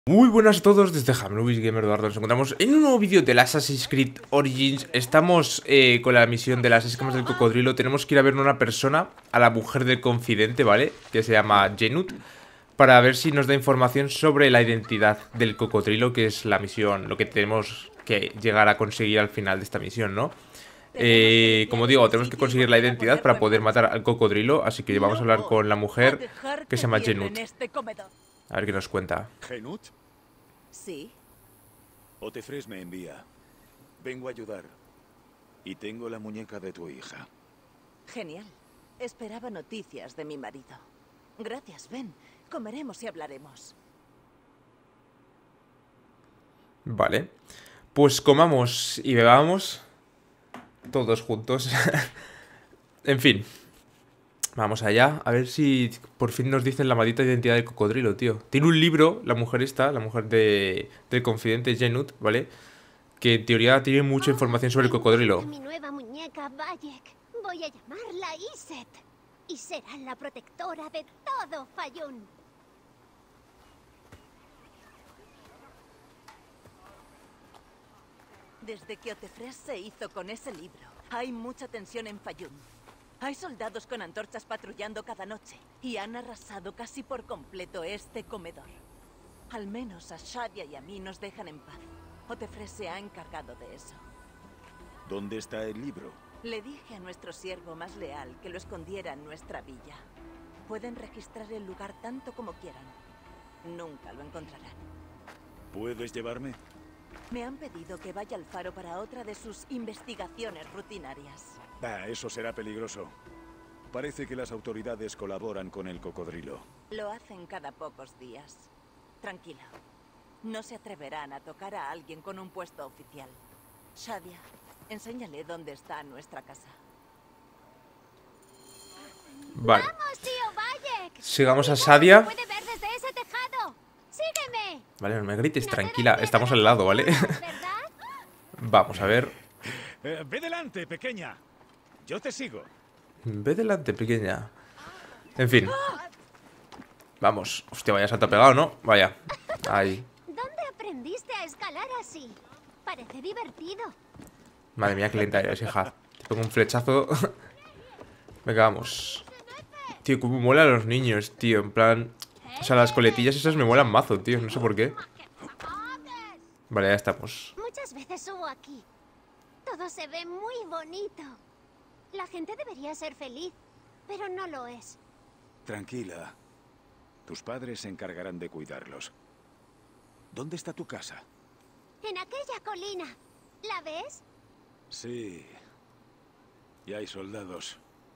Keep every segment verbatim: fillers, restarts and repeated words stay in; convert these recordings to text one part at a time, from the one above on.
Muy buenas a todos, desde Hamnubis Gamer Eduardo. Nos encontramos en un nuevo vídeo del Assassin's Creed Origins. Estamos eh, con la misión de las escamas del cocodrilo. Tenemos que ir a ver a una persona, a la mujer del confidente, ¿vale? Que se llama Jenut, para ver si nos da información sobre la identidad del cocodrilo, que es la misión, lo que tenemos que llegar a conseguir al final de esta misión, ¿no? Eh, como digo, tenemos que conseguir la identidad para poder matar al cocodrilo. Así que vamos a hablar con la mujer, que se llama Jenut. A ver qué nos cuenta. ¿Jenut? Sí. Otefres me envía. Vengo a ayudar. Y tengo la muñeca de tu hija. Genial. Esperaba noticias de mi marido. Gracias, ven. Comeremos y hablaremos. Vale. Pues comamos y bebamos todos juntos. En fin. Vamos allá, a ver si por fin nos dicen la maldita identidad del cocodrilo, tío. Tiene un libro, la mujer esta, la mujer de, del confidente Jenut, ¿vale? Que en teoría tiene mucha información sobre el cocodrilo. Mi nueva muñeca Bayek. Voy a llamarla Iset. Y será la protectora de todo Fayum. Desde que Otefres se hizo con ese libro, hay mucha tensión en Fayum. Hay soldados con antorchas patrullando cada noche y han arrasado casi por completo este comedor. Al menos a Shadia y a mí nos dejan en paz. Otefres se ha encargado de eso. ¿Dónde está el libro? Le dije a nuestro siervo más leal que lo escondiera en nuestra villa. Pueden registrar el lugar tanto como quieran. Nunca lo encontrarán. ¿Puedes llevarme? Me han pedido que vaya al faro para otra de sus investigaciones rutinarias. Ah, eso será peligroso. Parece que las autoridades colaboran con el cocodrilo. Lo hacen cada pocos días. Tranquila. No se atreverán a tocar a alguien con un puesto oficial. Shadia, enséñale dónde está nuestra casa. Vale. ¡Vamos, tío Bayek! Sigamos a Shadia. ¡Puede ver desde ese tejado! ¡Sígueme! Vale, no me grites, tranquila, estamos al lado, ¿vale? ¿Verdad? Vamos a ver. Eh, ve delante, pequeña. Yo te sigo. Ve delante, pequeña. En fin. Vamos. Hostia, vaya salto pegado, ¿no? Vaya. Ahí. ¿Dónde aprendiste a escalar así? Parece divertido. Madre mía, qué lenta eres, hija. Te pongo un flechazo. Venga, vamos. Tío, cómo mola a los niños, tío. En plan... O sea, las coletillas esas me molan mazo, tío. No sé por qué. Vale, ya estamos. Muchas veces subo aquí. Todo se ve muy bonito. La gente debería ser feliz, pero no lo es. Tranquila. Tus padres se encargarán de cuidarlos. ¿Dónde está tu casa? En aquella colina. ¿La ves? Sí. Y hay soldados.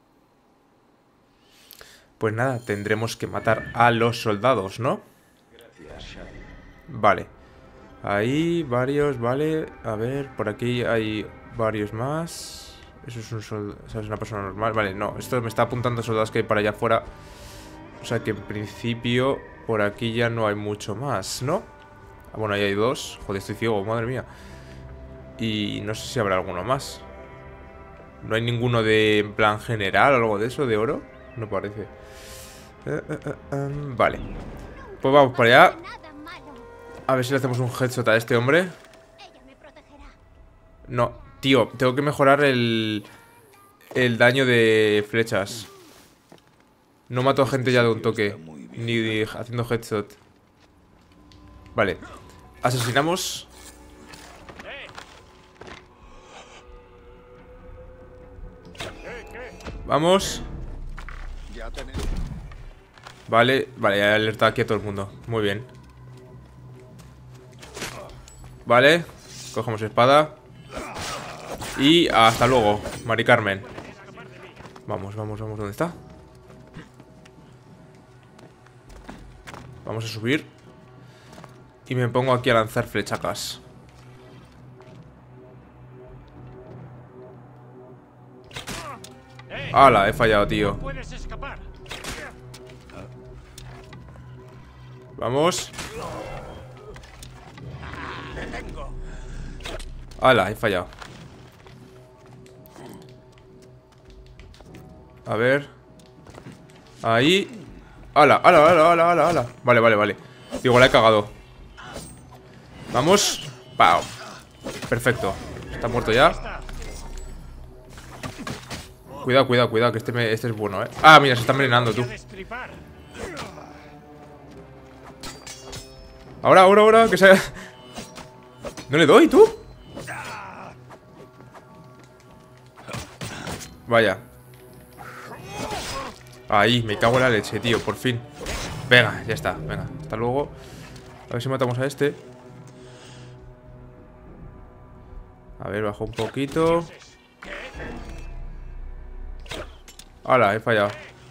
Pues nada, tendremos que matar a los soldados, ¿no? Gracias, Shadia. Vale. Ahí, varios, vale. A ver, por aquí hay varios más. Eso es un soldado, o sea, es una persona normal. Vale, no, esto me está apuntando soldados que hay para allá afuera. O sea que en principio por aquí ya no hay mucho más, ¿no? Ah, bueno, ahí hay dos. Joder, estoy ciego, madre mía. Y no sé si habrá alguno más. ¿No hay ninguno de en plan general o algo de eso, de oro? No parece. Eh, eh, eh, eh, vale. Pues vamos para allá. Nada malo. A ver si le hacemos un headshot a este hombre. Ella me protegerá. No, tío, tengo que mejorar el El daño de flechas. No mato a gente ya de un toque, ni de, haciendo headshot. Vale. Asesinamos. Vamos. Vale, vale, ya he alertado aquí a todo el mundo. Muy bien. Vale, cogemos espada. Y hasta luego, Mari Carmen. Vamos, vamos, vamos, ¿dónde está? Vamos a subir. Y me pongo aquí a lanzar flechacas. ¡Hala! He fallado, tío. Vamos. ¡Hala! He fallado. A ver. Ahí. ¡Hala! ¡Hala! ¡Hala! ¡Hala! ¡Hala! ¡Hala! Vale, vale, vale. Digo, la he cagado. Vamos. ¡Pau! Perfecto. Está muerto ya. Cuidado, cuidado, cuidado, que este, me, este es bueno, eh. Ah, mira, se está envenenando, tú. Ahora, ahora, ahora, que se... ¿No le doy, tú? Vaya. Ahí, me cago en la leche, tío, por fin. Venga, ya está, venga, hasta luego. A ver si matamos a este. A ver, bajo un poquito. ¡Hala! He fallado.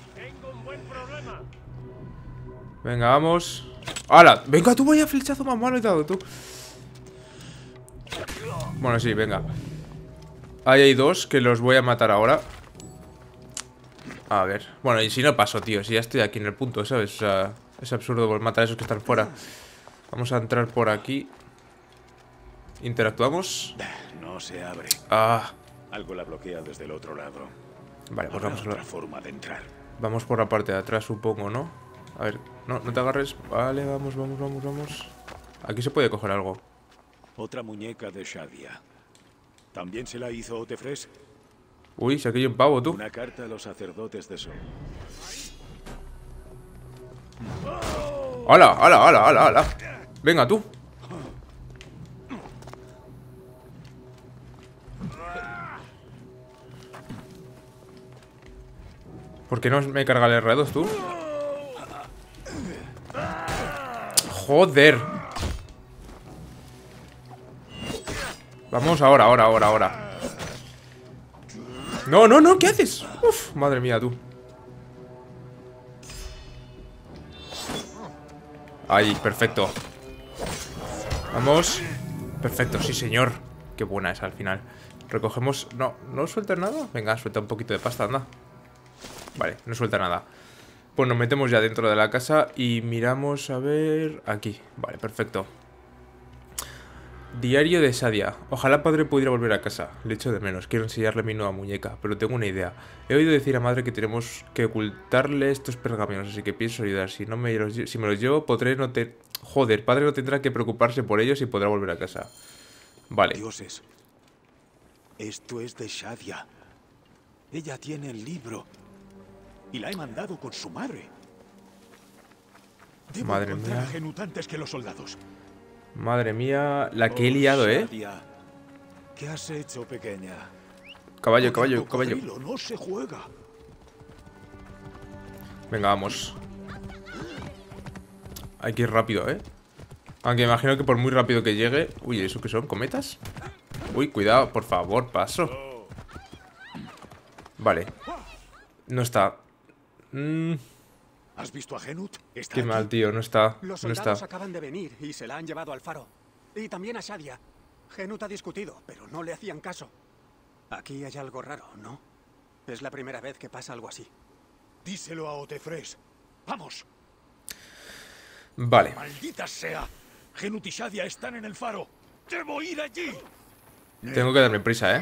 Venga, vamos. ¡Hala! Venga, tú, vaya flechazo más malo he dado, tú. Bueno, sí, venga. Ahí hay dos que los voy a matar ahora. A ver. Bueno, y si no paso, tío. Si ya estoy aquí en el punto, ¿sabes? O sea, es absurdo matar a esos que están fuera. Vamos a entrar por aquí. Interactuamos. No se abre. Ah. Algo la bloquea desde el otro lado. Vale, pues vamos a otra forma de entrar. Vamos por la parte de atrás, supongo, ¿no? A ver, no, no te agarres. Vale, vamos, vamos, vamos, vamos. Aquí se puede coger algo. Otra muñeca de Shadia. ¿También se la hizo Otefres? Uy, se ha caído un pavo, tú. Una carta a los sacerdotes de Sol. ¡Hala, hala, hala, hala, hala! Venga, tú. ¿Por qué no me carga el R dos, tú? Joder. Vamos, ahora, ahora, ahora, ahora. No, no, no, ¿qué haces? Uf, madre mía, tú. Ahí, perfecto. Vamos. Perfecto, sí, señor. Qué buena es al final. Recogemos... No, ¿no suelta nada? Venga, suelta un poquito de pasta, anda. Vale, no suelta nada. Pues nos metemos ya dentro de la casa y miramos a ver... Aquí, vale, perfecto. Diario de Shadia. Ojalá padre pudiera volver a casa. Le echo de menos, quiero enseñarle mi nueva muñeca, pero tengo una idea. He oído decir a madre que tenemos que ocultarle estos pergaminos, así que pienso ayudar. Si no me los, si me los llevo, podré no te... Joder, padre no tendrá que preocuparse por ellos y podrá volver a casa. Vale. Dioses. Esto es de Shadia. Ella tiene el libro. Y la he mandado con su madre. Debo Madre encontrar mía. a Genut antes que los soldados. Madre mía, la que he liado, ¿eh? Shadia, ¿qué has hecho, pequeña? Caballo, Con el caballo, caballo. cocodrilo no se juega. Venga, vamos. Hay que ir rápido, ¿eh? Aunque imagino que por muy rápido que llegue... Uy, ¿eso qué son? ¿Cometas? Uy, cuidado, por favor, paso. Vale. No está. Mm, ¿Has visto a Genut? ¿Está qué aquí? mal, tío, no está. Los No soldados está. acaban de venir y se la han llevado al faro. Y también a Shadia. Genut ha discutido, pero no le hacían caso. Aquí hay algo raro, ¿no? Es la primera vez que pasa algo así. Díselo a Otefres. ¡Vamos! Vale. ¡Maldita sea! Genut y Shadia están en el faro. ¡Debo ir allí! Tengo que darme prisa, ¿eh?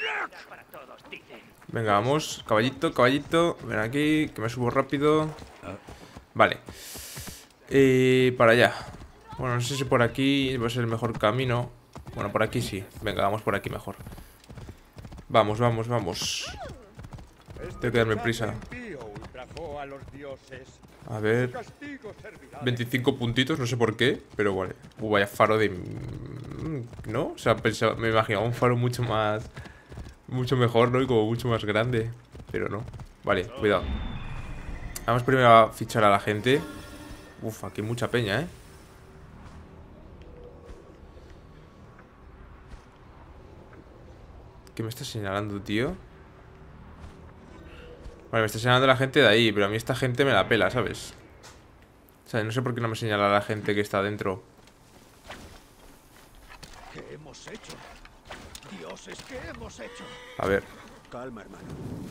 Venga, vamos. Caballito, caballito. Ven aquí, que me subo rápido. Vale. Eh, para allá. Bueno, no sé si por aquí va a ser el mejor camino. Bueno, por aquí sí. Venga, vamos por aquí mejor. Vamos, vamos, vamos. Tengo que darme prisa. A ver. veinticinco puntitos, no sé por qué. Pero vale. Uh, vaya faro de... ¿No? O sea, pensaba, me imaginaba un faro mucho más... Mucho mejor, ¿no? Y como mucho más grande. Pero no. Vale, cuidado. Vamos primero a fichar a la gente. Uf, aquí hay mucha peña, ¿eh? ¿Qué me está señalando, tío? Vale, me está señalando la gente de ahí. Pero a mí esta gente me la pela, ¿sabes? O sea, no sé por qué no me señala la gente que está dentro. ¿Qué hemos hecho? Dioses, ¿qué hemos hecho? A ver. Calma, hermano.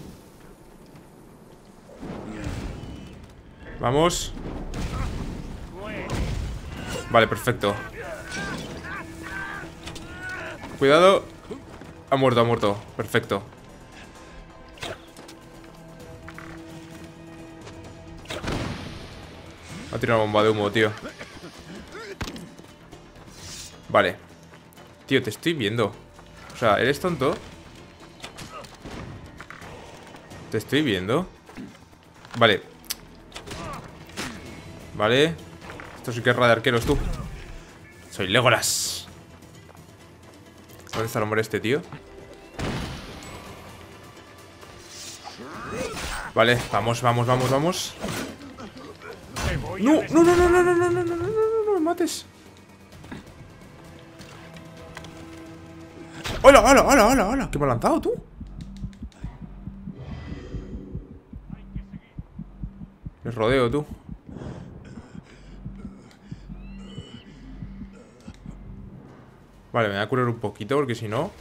Vamos. Vale, perfecto. Cuidado. Ha muerto, ha muerto. Perfecto. Ha tirado una bomba de humo, tío. Vale. Tío, te estoy viendo. O sea, ¿eres tonto? Te estoy viendo. Vale. Vale. Esto es guerra de arqueros, tú. Soy Legolas. ¿Dónde está el hombre este, tío? Vale, vamos, vamos, vamos, vamos. No, no, no, no, no, no, no, no, no, no, no, no me mates. ¡Hola, hola, hola, hola, hola! ¿Qué me ha lanzado, tú? Les rodeo, tú. Vale, me voy a curar un poquito porque si no...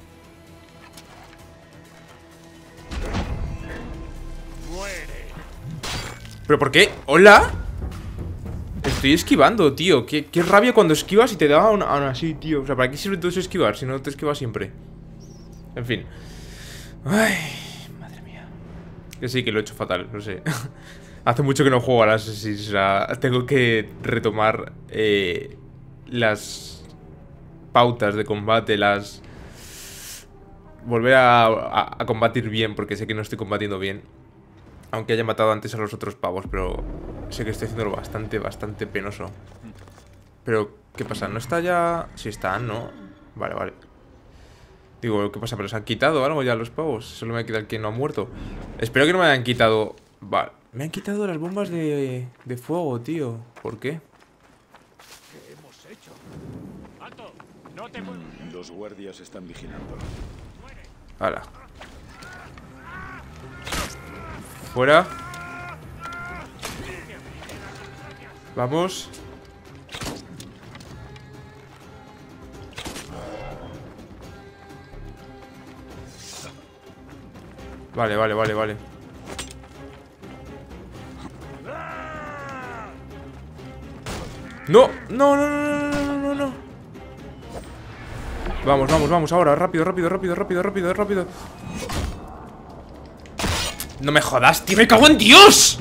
¿Pero por qué? ¿Hola? Estoy esquivando, tío. Qué, qué rabia cuando esquivas y te da aún así, tío. O sea, ¿para qué sirve todo eso esquivar si no te esquivas siempre? En fin. Ay, madre mía. Que sí, que lo he hecho fatal, no sé. Hace mucho que no juego a las Assassin's. O sea, tengo que retomar eh, las pautas de combate, las... Volver a, a, a combatir bien, porque sé que no estoy combatiendo bien. Aunque haya matado antes a los otros pavos, pero sé que estoy haciéndolo bastante, bastante penoso. Pero, ¿qué pasa? ¿No está ya...? Sí están, ¿no? Vale, vale. Digo, ¿qué pasa? ¿Pero se han quitado algo ya los pavos? Solo me queda el que no ha muerto. Espero que no me hayan quitado... Vale. Me han quitado las bombas de, de fuego, tío. ¿Por qué? ¿Qué hemos hecho? ¡Alto! ¡No te muevas! Los guardias están vigilando. Hala. Fuera. Vamos. Vale, vale, vale, vale. No, no, no, no, no, no, no. Vamos, vamos, vamos, ahora, rápido, rápido, rápido, rápido, rápido, rápido. No me jodas, tío, me cago en Dios.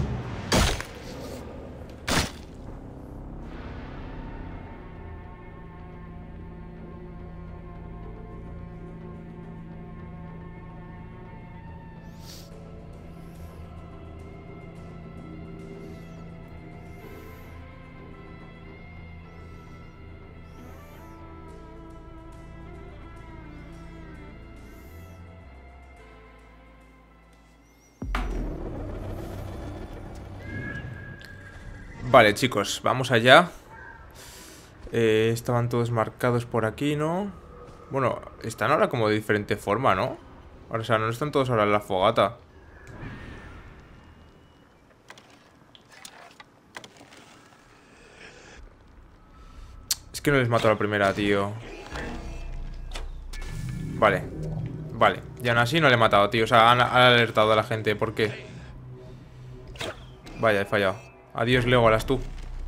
Vale, chicos, vamos allá. eh, Estaban todos marcados por aquí, ¿no? Bueno, están ahora como de diferente forma, ¿no? O sea, no están todos ahora en la fogata. Es que no les mato a la primera, tío. Vale. Vale, y aún así no le he matado, tío. O sea, han, han alertado a la gente. ¿Por qué? Vaya, he fallado. Adiós, Legolas, tú.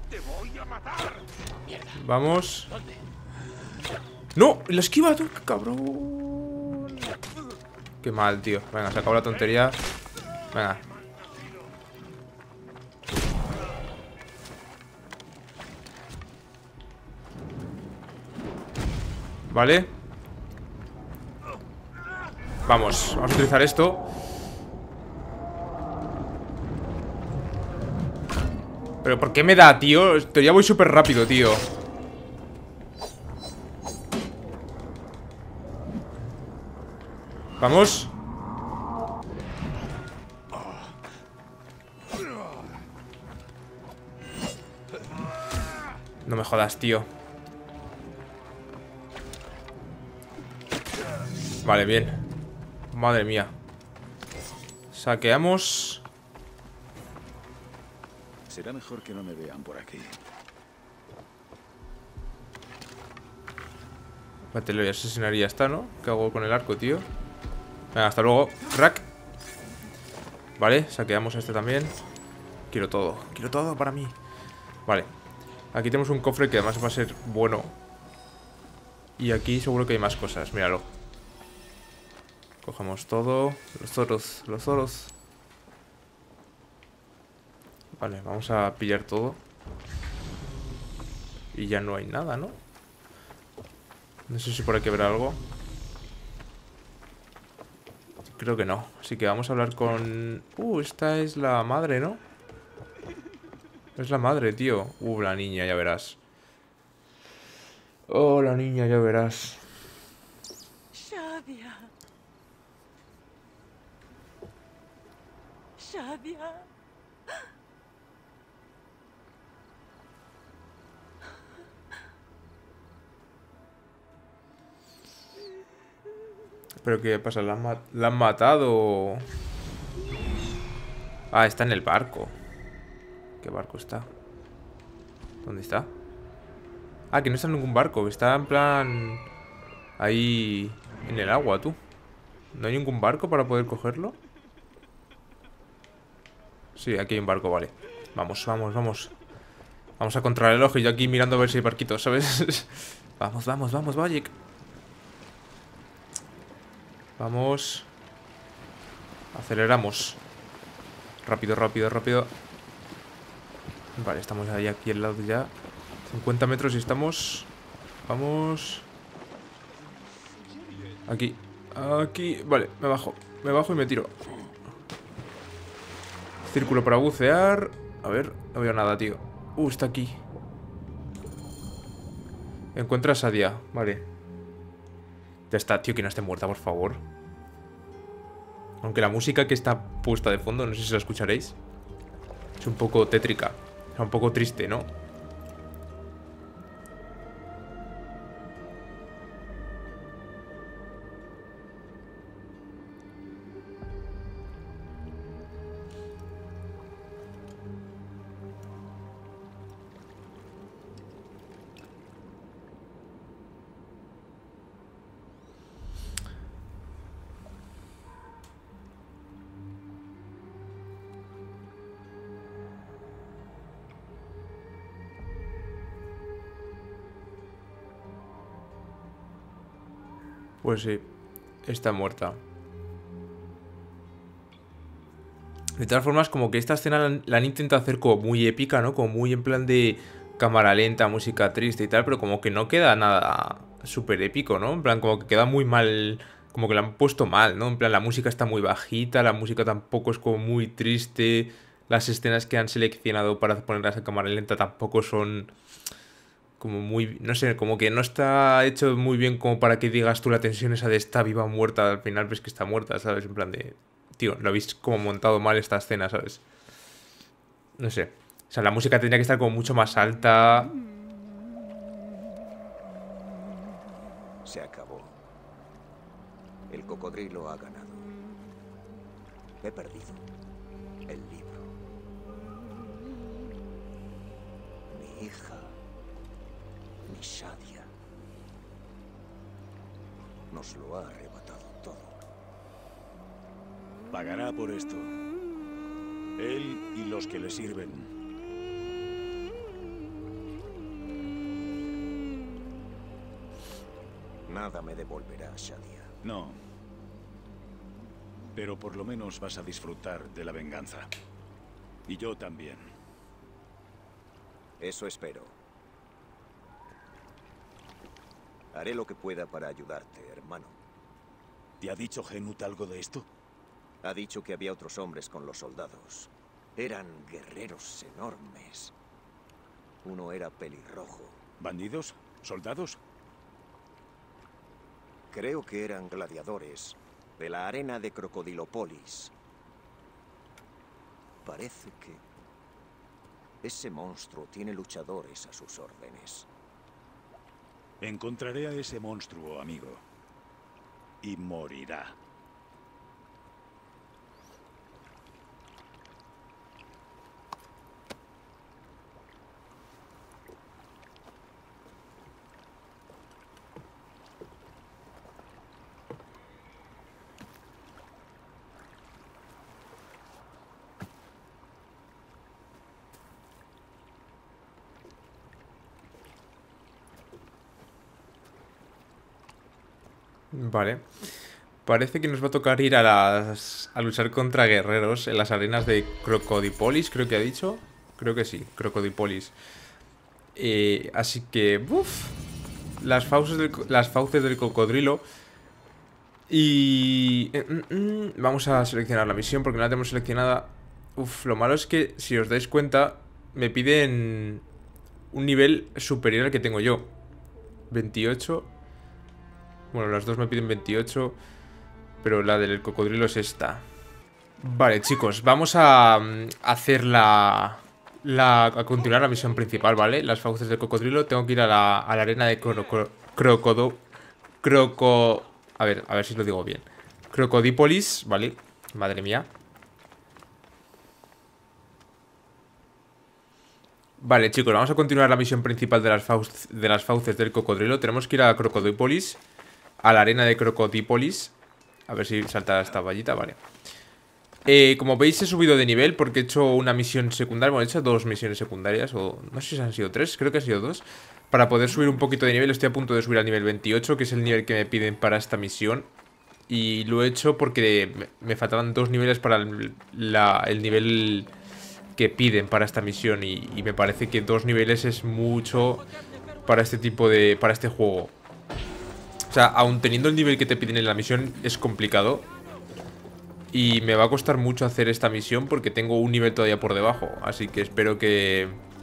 Vamos. ¡No! ¡La esquiva, tú! ¡Qué cabrón! Qué mal, tío. Venga, se acabó la tontería. Venga. Vale. Vamos, vamos a utilizar esto. ¿Pero por qué me da, tío? Esto ya voy súper rápido, tío. Vamos. No me jodas, tío. Vale, bien. Madre mía. Saqueamos. Será mejor que no me vean por aquí. Vale, lo voy a asesinar y ya está, ¿no? ¿Qué hago con el arco, tío? Venga, hasta luego. Rack. Vale, saqueamos a este también. Quiero todo. Quiero todo para mí. Vale. Aquí tenemos un cofre que además va a ser bueno. Y aquí seguro que hay más cosas. Míralo. Cogemos todo. Los zoros. Los zoros. Vale, vamos a pillar todo. Y ya no hay nada, ¿no? No sé si por aquí habrá algo. Creo que no. Así que vamos a hablar con... Uh, esta es la madre, ¿no? Es la madre, tío. Uh, la niña, ya verás. Oh, la niña, ya verás. Shadia. Shadia. ¿Pero qué pasa? ¿La han, ma- la han matado? Ah, está en el barco. ¿Qué barco está? ¿Dónde está? Ah, que no está en ningún barco. Que está en plan... Ahí... En el agua, tú. ¿No hay ningún barco para poder cogerlo? Sí, aquí hay un barco, vale. Vamos, vamos, vamos. Vamos a contrarreloj y yo aquí mirando a ver si hay barquitos, ¿sabes? Vamos, vamos, vamos, Magic. Vamos. Aceleramos. Rápido, rápido, rápido. Vale, estamos ahí aquí al lado ya. cincuenta metros y estamos... Vamos. Aquí. Aquí. Vale, me bajo. Me bajo y me tiro. Círculo para bucear. A ver, no veo nada, tío. Uh, está aquí. Encuentra a Shadia. Vale. Ya está, tío, que no esté muerta, por favor. Aunque la música que está puesta de fondo, no sé si la escucharéis, es un poco tétrica. Es un poco triste, ¿no? Pues sí, está muerta. De todas formas, como que esta escena la, la han intentado hacer como muy épica, ¿no? Como muy en plan de cámara lenta, música triste y tal, pero como que no queda nada súper épico, ¿no? En plan, como que queda muy mal, como que la han puesto mal, ¿no? En plan, la música está muy bajita, la música tampoco es como muy triste, las escenas que han seleccionado para ponerlas en cámara lenta tampoco son... Como muy... No sé, como que no está hecho muy bien como para que digas tú la tensión esa de está viva o muerta. Al final ves que está muerta, ¿sabes? En plan de... Tío, lo habéis como montado mal esta escena, ¿sabes? No sé. O sea, la música tendría que estar como mucho más alta. Se acabó. El cocodrilo ha ganado. He perdido el libro. Mi hija... Mi Shadia nos lo ha arrebatado todo. Pagará por esto. Él y los que le sirven. Nada me devolverá, Shadia. No. Pero por lo menos vas a disfrutar de la venganza. Y yo también. Eso espero. Haré lo que pueda para ayudarte, hermano. ¿Te ha dicho Genut algo de esto? Ha dicho que había otros hombres con los soldados. Eran guerreros enormes. Uno era pelirrojo. ¿Bandidos? ¿Soldados? Creo que eran gladiadores de la arena de Crocodilopolis. Parece que ese monstruo tiene luchadores a sus órdenes. Encontraré a ese monstruo, amigo. Y morirá. Vale. Parece que nos va a tocar ir a las... a luchar contra guerreros en las arenas de Crocodipolis, creo que ha dicho. Creo que sí, Crocodipolis. Eh, así que... Uf. las fauces del, las fauces del cocodrilo. Y... Mm, mm, vamos a seleccionar la misión porque no la tenemos seleccionada. Uf, lo malo es que, si os dais cuenta, me piden un nivel superior al que tengo yo. veintiocho. Bueno, las dos me piden veintiocho, pero la del cocodrilo es esta. Vale, chicos, vamos a um, hacer la, la... a continuar la misión principal, ¿vale? Las fauces del cocodrilo. Tengo que ir a la, a la arena de croco, crocodo... Croco... A ver, a ver si lo digo bien. Crocodípolis, ¿vale? Madre mía. Vale, chicos, vamos a continuar la misión principal de las, fauces, de las fauces del cocodrilo. Tenemos que ir a Crocodípolis, a la arena de Crocodípolis. A ver si salta esta vallita, vale. Eh, como veis, he subido de nivel porque he hecho una misión secundaria. Bueno, he hecho dos misiones secundarias, o no sé si han sido tres, creo que han sido dos. Para poder subir un poquito de nivel. Estoy a punto de subir al nivel veintiocho, que es el nivel que me piden para esta misión. Y lo he hecho porque me, me faltaban dos niveles para el, la, el nivel que piden para esta misión. Y, y me parece que dos niveles es mucho para este tipo de... para este juego. O sea, aun teniendo el nivel que te piden en la misión, es complicado. Y me va a costar mucho hacer esta misión porque tengo un nivel todavía por debajo. Así que espero que...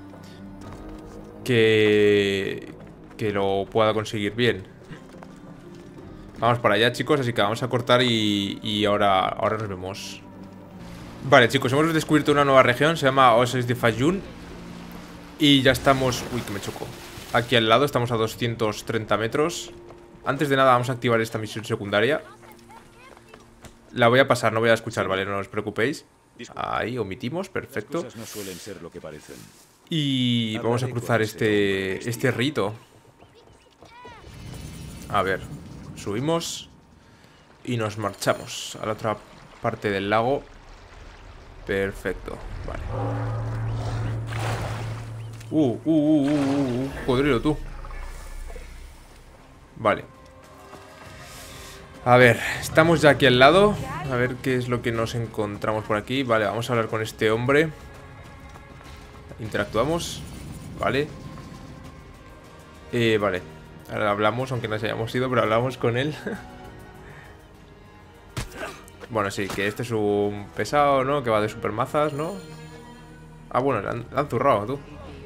Que... Que lo pueda conseguir bien. Vamos para allá, chicos, así que vamos a cortar y, y ahora, ahora nos vemos. Vale, chicos, hemos descubierto una nueva región. Se llama Oasis de Fayum. Y ya estamos... Uy, que me chocó. Aquí al lado, estamos a doscientos treinta metros. Antes de nada vamos a activar esta misión secundaria. La voy a pasar, no voy a escuchar, ¿vale? No os preocupéis. Ahí, omitimos, perfecto. Las cosas no suelen ser lo que parecen. Y vamos a cruzar este, este rito. A ver, subimos y nos marchamos a la otra parte del lago. Perfecto, vale. Uh, uh, uh, uh, uh, uh cocodrilo, tú. Vale. A ver, estamos ya aquí al lado. A ver qué es lo que nos encontramos por aquí. Vale, vamos a hablar con este hombre. Interactuamos. Vale. Eh, vale. Ahora hablamos, aunque nos hayamos ido, pero hablamos con él. Bueno, sí, que este es un pesado, ¿no? Que va de supermazas, ¿no? Ah, bueno, le han, le han zurrado, tú.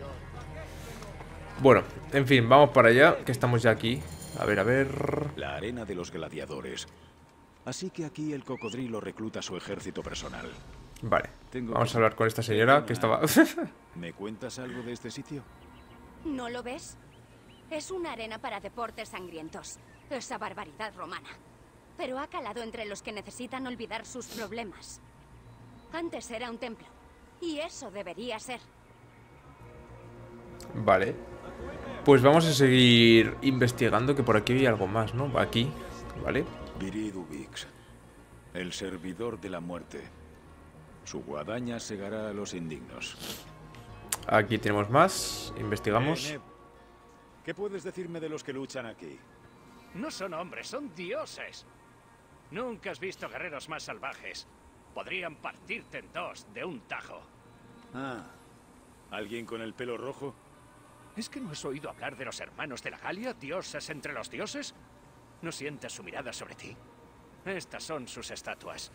Bueno, en fin, vamos para allá, que estamos ya aquí. A ver, a ver... La arena de los gladiadores. Así que aquí el cocodrilo recluta su ejército personal. Vale, Tengo vamos que- a hablar con esta señora que estaba... ¿Me cuentas algo de este sitio? ¿No lo ves? Es una arena para deportes sangrientos. Esa barbaridad romana. Pero ha calado entre los que necesitan olvidar sus problemas. Antes era un templo. Y eso debería ser. Vale. Pues vamos a seguir investigando, que por aquí hay algo más, ¿no? Aquí, ¿vale? Viridubix, el servidor de la muerte. Su guadaña segará a los indignos. Aquí tenemos más. Investigamos. Eh, Neb, ¿qué puedes decirme de los que luchan aquí? No son hombres, son dioses. Nunca has visto guerreros más salvajes. Podrían partirte en dos de un tajo. Ah, ¿alguien con el pelo rojo? ¿Es que no has oído hablar de los hermanos de la Galia, dioses entre los dioses? ¿No sientes su mirada sobre ti? Estas son sus estatuas.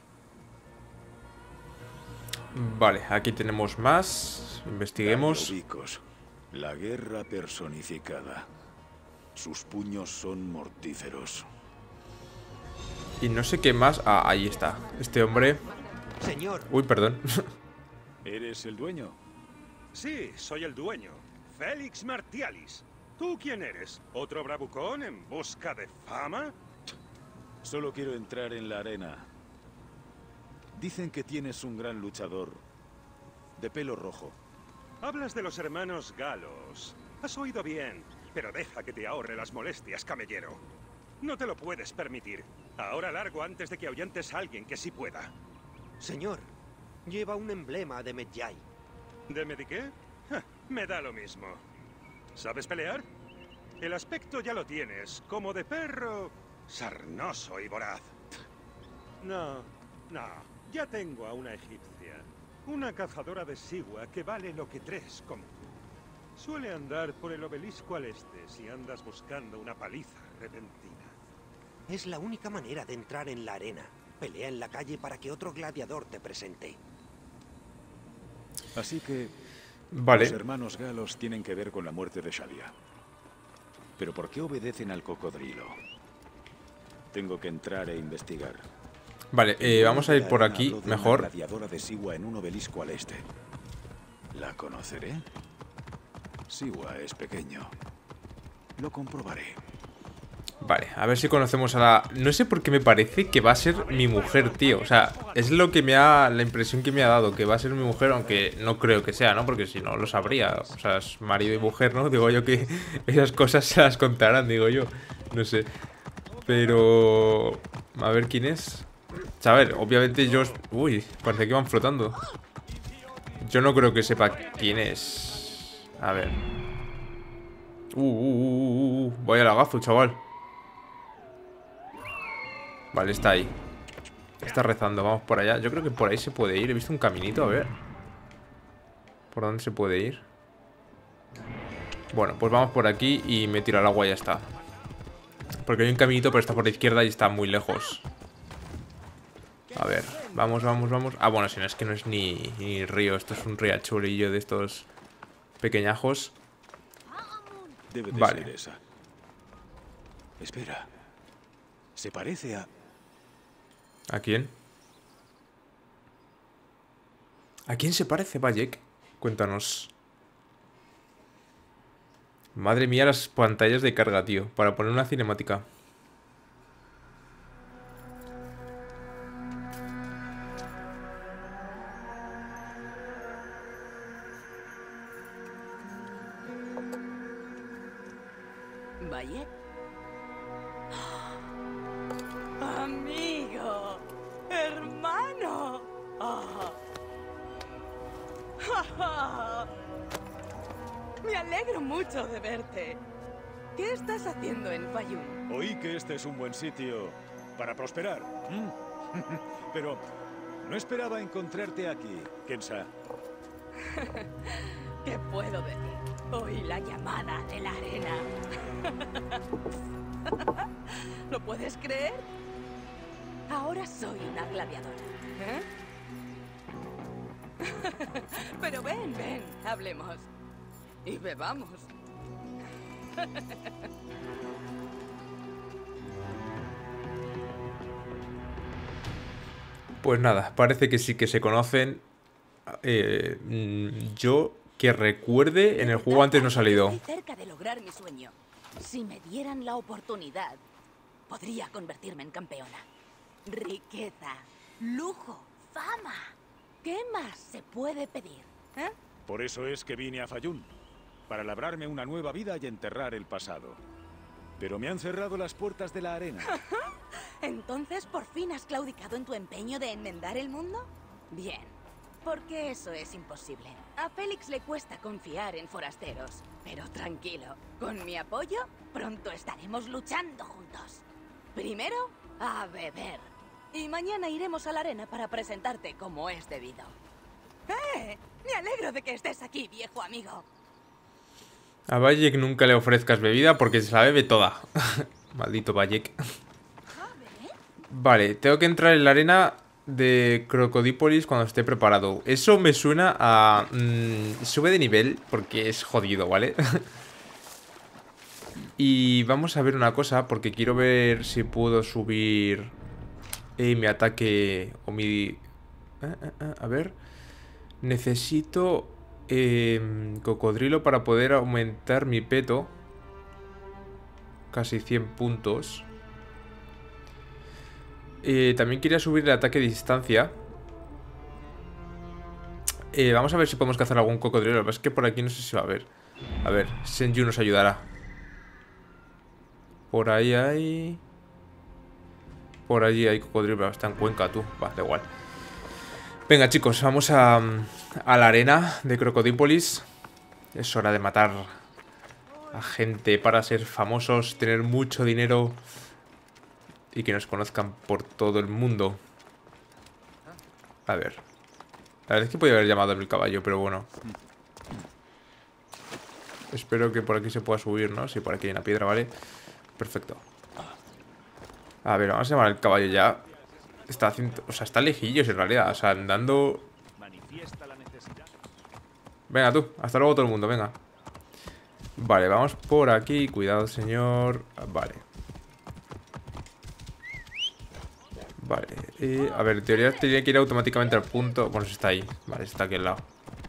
Vale, aquí tenemos más. Investiguemos. Gallobicos, la guerra personificada. Sus puños son mortíferos. Y no sé qué más. Ah, ahí está. Este hombre. Señor. Uy, perdón. ¿Eres el dueño? Sí, soy el dueño. Félix Martialis. ¿Tú quién eres? ¿Otro bravucón en busca de fama? Solo quiero entrar en la arena. Dicen que tienes un gran luchador. De pelo rojo. Hablas de los hermanos Galos. Has oído bien, pero deja que te ahorre las molestias, camellero. No te lo puedes permitir. Ahora largo antes de que ahuyentes a alguien que sí pueda. Señor, lleva un emblema de Medjay. ¿De Mediqué? Ja, me da lo mismo. ¿Sabes pelear? El aspecto ya lo tienes, como de perro sarnoso y voraz. No, no, ya tengo a una egipcia. Una cazadora de Siwa que vale lo que tres como tú. Suele andar por el obelisco al este si andas buscando una paliza repentina. Es la única manera de entrar en la arena. Pelea en la calle para que otro gladiador te presente. Así que Vale. los hermanos galos tienen que ver con la muerte de Shadia. Pero ¿por qué obedecen al cocodrilo? Tengo que entrar e investigar. Vale, eh, vamos a ir por aquí, Habló de una mejor. gladiadora de Siwa en un obelisco al este. ¿La conoceré? Siwa es pequeño. Lo comprobaré. Vale, a ver si conocemos a la... No sé por qué me parece que va a ser mi mujer, tío. O sea, es lo que me ha... La impresión que me ha dado, que va a ser mi mujer, aunque no creo que sea, ¿no? Porque si no, lo sabría. O sea, es marido y mujer, ¿no? Digo yo que esas cosas se las contarán, digo yo. No sé. Pero... A ver quién es. O sea, a ver, obviamente yo... Uy, parece que van flotando. Yo no creo que sepa quién es. A ver. Uh, uh, uh, uh, uh. Vaya lagazo, chaval. Vale, está ahí. Está rezando, vamos por allá. Yo creo que por ahí se puede ir. He visto un caminito, a ver. ¿Por dónde se puede ir? Bueno, pues vamos por aquí y me tiro al agua y ya está. Porque hay un caminito, pero está por la izquierda y está muy lejos. A ver, vamos, vamos, vamos. Ah, bueno, si no es que no es ni, ni río. Esto es un riachuelillo de estos pequeñajos. Debe de Vale. ser esa. Espera. Se parece a... ¿A quién? ¿A quién se parece, Bayek? Cuéntanos. Madre mía, las pantallas de carga, tío. Para poner una cinemática. Bayek. Amigo. Hermano. Ah. Me alegro mucho de verte. ¿Qué estás haciendo en Fayum? Oí que este es un buen sitio para prosperar. ¿Mm? Pero no esperaba encontrarte aquí, Kensa. ¿Qué puedo decir? Oí la llamada de la arena. ¿Lo puedes creer? Ahora soy una gladiadora. ¿Eh? Pero ven, ven, hablemos. Y bebamos. Pues nada, parece que sí que se conocen. Eh, mm, yo que recuerde, en el juego antes no ha salido. Estoy cerca de lograr mi sueño. Si me dieran la oportunidad, podría convertirme en campeona. Riqueza, lujo, fama. ¿Qué más se puede pedir? ¿Eh? Por eso es que vine a Fayún. Para labrarme una nueva vida y enterrar el pasado. Pero me han cerrado las puertas de la arena. ¿Entonces por fin has claudicado en tu empeño de enmendar el mundo? Bien, porque eso es imposible. A Félix le cuesta confiar en forasteros. Pero tranquilo, con mi apoyo, pronto estaremos luchando juntos. Primero, a beber. Y mañana iremos a la arena para presentarte como es debido. ¡Eh! Me alegro de que estés aquí, viejo amigo. A Bayek nunca le ofrezcas bebida porque se la bebe toda. Maldito Bayek. Vale, tengo que entrar en la arena de Crocodípolis cuando esté preparado. Eso me suena a... Mmm, sube de nivel porque es jodido, ¿vale? Y vamos a ver una cosa porque quiero ver si puedo subir eh, mi ataque o mi... Eh, eh, eh, a ver... Necesito... Eh, cocodrilo para poder aumentar mi peto. Casi cien puntos. eh, También quería subir el ataque de distancia. eh, Vamos a ver si podemos cazar algún cocodrilo. Lo que pasa es que por aquí no sé si va a haber. A ver, Senju nos ayudará. Por ahí hay... Por allí hay cocodrilo, pero está en Cuenca, tú. Va, da igual. Venga, chicos, vamos a, a la arena de Crocodípolis. Es hora de matar a gente para ser famosos, tener mucho dinero y que nos conozcan por todo el mundo. A ver. La verdad es que podía haber llamado el caballo, pero bueno. Espero que por aquí se pueda subir, ¿no? Sí, por aquí hay una piedra, ¿vale? Perfecto. A ver, vamos a llamar al caballo ya. Está haciendo... O sea, está lejillos en realidad. O sea, andando... Venga tú, hasta luego todo el mundo, venga. Vale, vamos por aquí. Cuidado, señor. Vale. Vale, eh, a ver, en teoría tendría que ir automáticamente al punto. Bueno, está ahí, vale, está aquí al lado.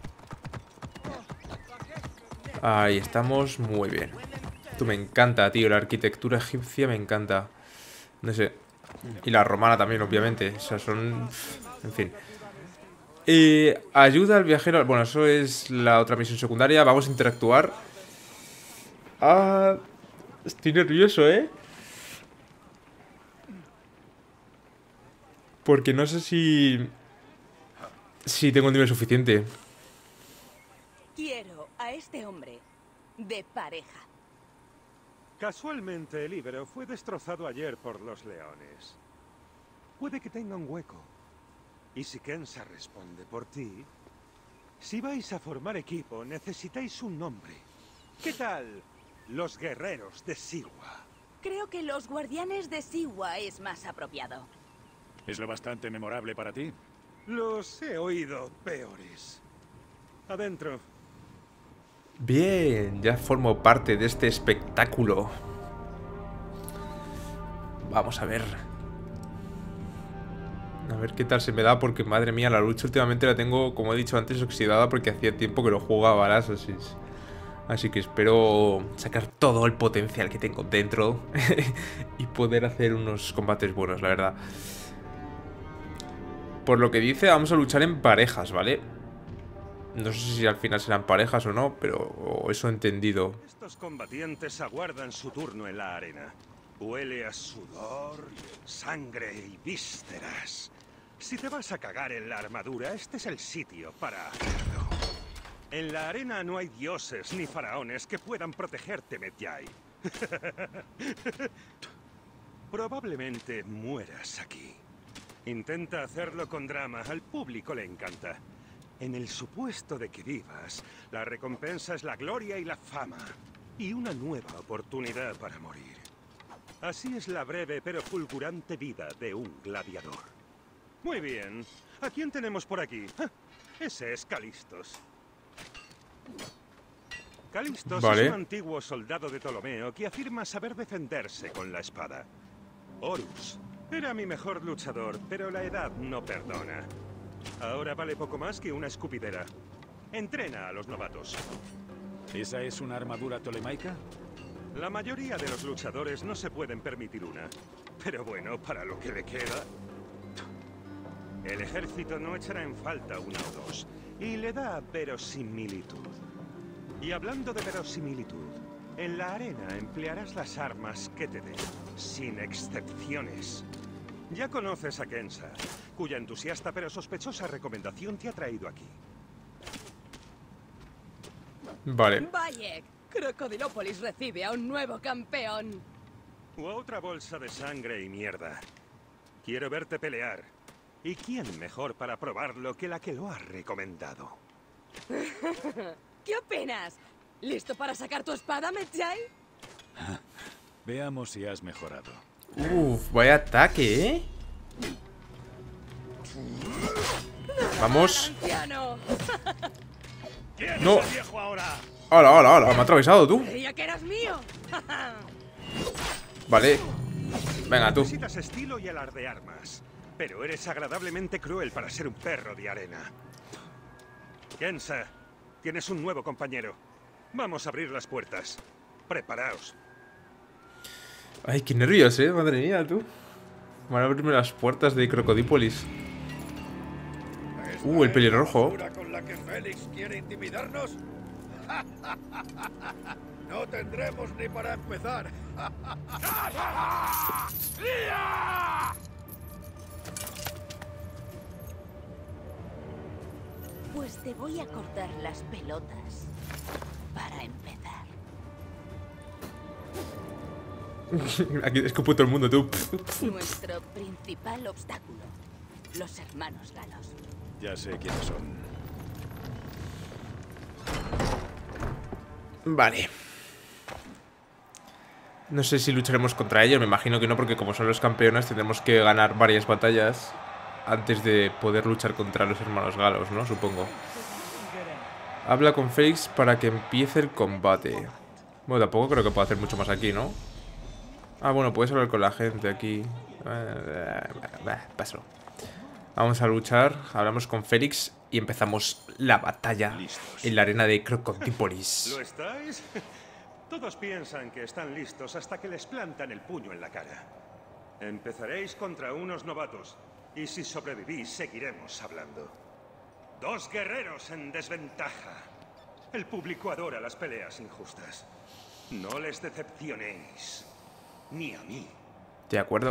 Ahí estamos, muy bien. Tú me encanta, tío, la arquitectura egipcia me encanta. No sé. Y la romana también, obviamente. O sea, son... En fin. Eh, ayuda al viajero... Bueno, eso es la otra misión secundaria. Vamos a interactuar. Ah... Estoy nervioso, ¿eh? Porque no sé si... Si tengo el nivel suficiente. Quiero a este hombre de pareja. Casualmente, el Ibero fue destrozado ayer por los leones. Puede que tenga un hueco. Y si Kensa responde por ti... Si vais a formar equipo, necesitáis un nombre. ¿Qué tal los guerreros de Siwa? Creo que los guardianes de Siwa es más apropiado. ¿Es lo bastante memorable para ti? Los he oído peores. Adentro. Bien, ya formo parte de este espectáculo. Vamos a ver. A ver qué tal se me da, porque madre mía, la lucha últimamente la tengo, como he dicho antes, oxidada porque hacía tiempo que no jugaba al Assassin's. Así que espero sacar todo el potencial que tengo dentro y poder hacer unos combates buenos, la verdad. Por lo que dice, vamos a luchar en parejas, ¿vale? No sé si al final serán parejas o no, pero eso he entendido. Estos combatientes aguardan su turno en la arena. Huele a sudor, sangre y vísceras. Si te vas a cagar en la armadura, este es el sitio para hacerlo. En la arena no hay dioses ni faraones que puedan protegerte, Medjay. Probablemente mueras aquí. Intenta hacerlo con drama, al público le encanta. En el supuesto de que vivas, la recompensa es la gloria y la fama. Y una nueva oportunidad para morir. Así es la breve pero fulgurante vida de un gladiador. Muy bien. ¿A quién tenemos por aquí? Ah, ese es Calistos. Calistos vale. es un antiguo soldado de Ptolomeo que afirma saber defenderse con la espada. Horus era mi mejor luchador, pero la edad no perdona. Ahora vale poco más que una escupidera. Entrena a los novatos. ¿Esa es una armadura tolemaica? La mayoría de los luchadores no se pueden permitir una. Pero bueno, para lo que le queda... El ejército no echará en falta una o dos. Y le da verosimilitud. Y hablando de verosimilitud, en la arena emplearás las armas que te den, sin excepciones. Ya conoces a Kensa, cuya entusiasta pero sospechosa recomendación te ha traído aquí. Vale. Bayek, Crocodilópolis recibe a un nuevo campeón. U otra bolsa de sangre y mierda. Quiero verte pelear. ¿Y quién mejor para probarlo que la que lo ha recomendado? ¿Qué opinas? ¿Listo para sacar tu espada, Medjay? Veamos si has mejorado. Uf, vaya ataque, ¿eh? Vamos. No. Hola, hola, hola. Me ha atravesado tú. Creía que eras mío. Vale. Venga, tú. Necesitas estilo y alar de armas. Pero eres agradablemente cruel para ser un perro de arena. Kensa, tienes un nuevo compañero. Vamos a abrir las puertas. Preparaos. Ay, qué nervios, eh. Madre mía, tú. Van a abrirme las puertas de Crocodípolis. Uh, el pelirrojo. ¿Con la que Félix quiere intimidarnos? No tendremos ni para empezar. Pues te voy a cortar las pelotas para empezar. Aquí escupo todo el mundo, tú. Nuestro principal obstáculo, los hermanos Galos. Ya sé quiénes son. Vale. No sé si lucharemos contra ellos, me imagino que no, porque como son los campeones tendremos que ganar varias batallas antes de poder luchar contra los hermanos galos, ¿no? Supongo. Habla con Félix para que empiece el combate. Bueno, tampoco creo que pueda hacer mucho más aquí, ¿no? Ah, bueno, puedes hablar con la gente aquí. Paso. Vamos a luchar, hablamos con Félix y empezamos la batalla listos en la arena de Crocodípolis. ¿Lo estáis? Todos piensan que están listos hasta que les plantan el puño en la cara. Empezaréis contra unos novatos y si sobrevivís seguiremos hablando. Dos guerreros en desventaja. El público adora las peleas injustas. No les decepcionéis. Ni a mí. De acuerdo.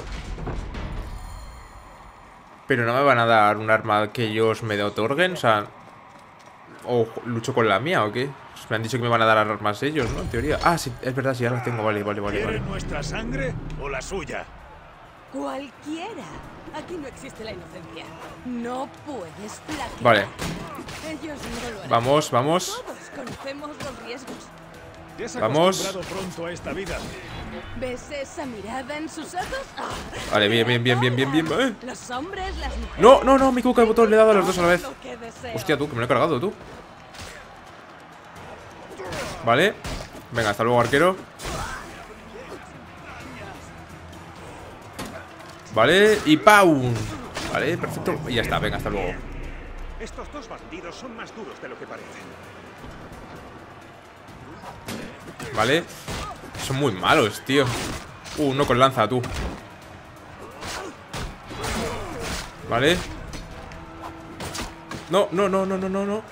Pero no me van a dar un arma que ellos me otorguen, o sea... ¿O lucho con la mía o qué? Me han dicho que me van a dar armas ellos, ¿no? En teoría. Ah, sí, es verdad, sí, ya las tengo, vale, vale, vale, vale. ¿Quieren nuestra sangre o la suya? Cualquiera. Aquí no existe la inocencia. No puedes flaquear. Vale. Ellos no lo harán. Vamos, vamos. Todos conocemos los riesgos. ¿Te has Vamos. acostumbrado pronto a esta vida? ¿Ves esa mirada en sus ojos? ¡Ah! Vale, bien, bien, bien, bien, bien, bien. ¿Eh? Los hombres, las mujeres. No, no, no, mi cuca de botón le he dado a los dos a la vez. Lo que deseo. Hostia, tú, que me lo he cargado, tú. Vale. Venga, hasta luego, arquero. Vale, y ¡pau! Vale, perfecto. Y ya está, venga, hasta luego. Estos dos bandidos son más duros de lo que parecen. Vale. Son muy malos, tío. Uh, uno con lanza, tú. Vale. No, no, no, no, no, no, no.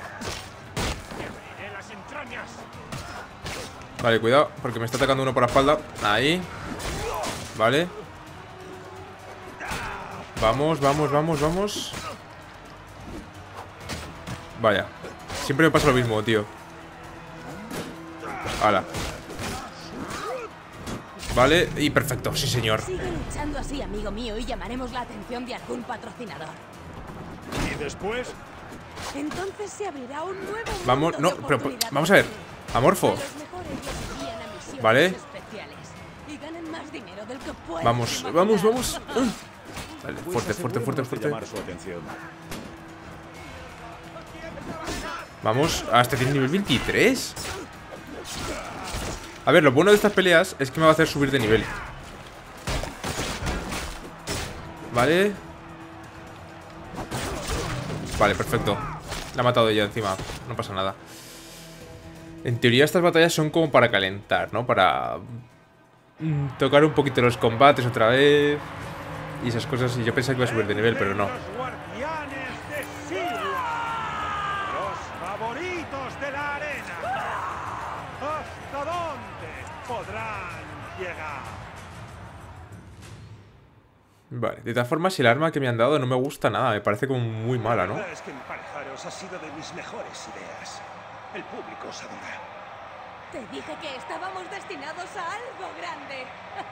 Vale, cuidado, porque me está atacando uno por la espalda. Ahí. Vale. Vamos, vamos, vamos, vamos. Vaya. Siempre me pasa lo mismo, tío. Hala. Vale, y perfecto, sí señor. Sigue luchando así, amigo mío, y llamaremos la atención de algún patrocinador. ¿Y después? Entonces se abrirá un nuevo mundo Vamos, no, de pero oportunidades. vamos a ver. Amorfo. A los mejores les envían a misiones Vale. especiales y ganan más dinero del que pueden Vamos, imaginar. vamos, vamos. Vale, fuerte, fuerte, fuerte, fuerte. Llamar su atención. Vamos, hasta tiene nivel veintitrés. A ver, lo bueno de estas peleas es que me va a hacer subir de nivel. Vale. Vale, perfecto. La ha matado ella encima, no pasa nada. En teoría estas batallas son como para calentar, ¿no? Para mm, tocar un poquito los combates otra vez y esas cosas. Y yo pensaba que iba a subir de nivel, pero no. Los guardianes de Siria. Los favoritos de la arena. ¿Hasta dónde podrán llegar? Vale, de todas formas, si el arma que me han dado no me gusta nada, me parece como muy mala, ¿no? La verdad es que emparejaros ha sido de mis mejores ideas. El público os adora. Te dije que estábamos destinados a algo grande.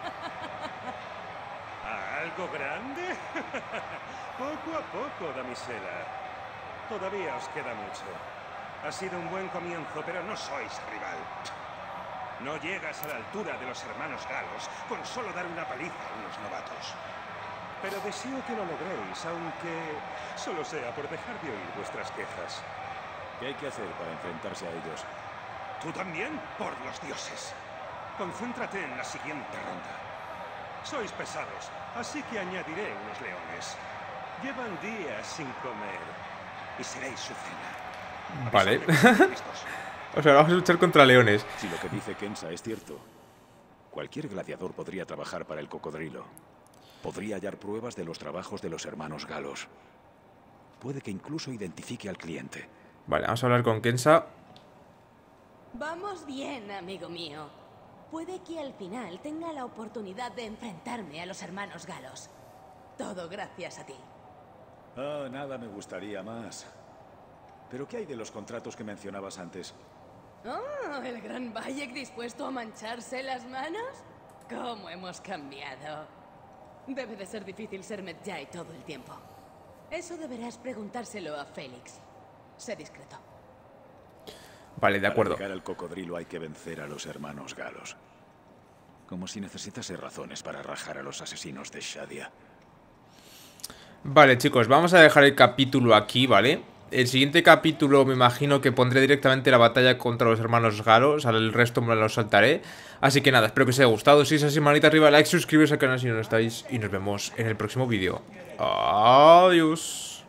¿A algo grande? Poco a poco, damisela. Todavía os queda mucho. Ha sido un buen comienzo, pero no sois rival. No llegas a la altura de los hermanos galos con solo dar una paliza a unos novatos. Pero deseo que lo logréis, aunque solo sea por dejar de oír vuestras quejas. ¿Qué hay que hacer para enfrentarse a ellos? ¿Tú también? Por los dioses. Concéntrate en la siguiente ronda. Sois pesados, así que añadiré unos leones. Llevan días sin comer y seréis su cena. Vale. Avisadme que estos- O sea, vamos a luchar contra leones. Si lo que dice Kensa es cierto, cualquier gladiador podría trabajar para el cocodrilo. Podría hallar pruebas de los trabajos de los hermanos galos. Puede que incluso identifique al cliente. Vale, vamos a hablar con Kensa. Vamos bien, amigo mío. Puede que al final tenga la oportunidad de enfrentarme a los hermanos galos. Todo gracias a ti. Ah, nada me gustaría más. ¿Pero qué hay de los contratos que mencionabas antes? Oh, el gran Bayek dispuesto a mancharse las manos. ¿Cómo hemos cambiado? Debe de ser difícil ser Medjay todo el tiempo. Eso deberás preguntárselo a Félix. Sé discreto. Vale, de acuerdo. Para llegar al cocodrilo hay que vencer a los hermanos galos. Como si necesitase razones para rajar a los asesinos de Shadia. Vale, chicos, vamos a dejar el capítulo aquí, ¿vale? El siguiente capítulo me imagino que pondré directamente la batalla contra los hermanos galos. Al resto me lo saltaré. Así que nada, espero que os haya gustado. Si es así, manita arriba, like, suscribiros al canal si no lo estáis. Y nos vemos en el próximo vídeo. Adiós.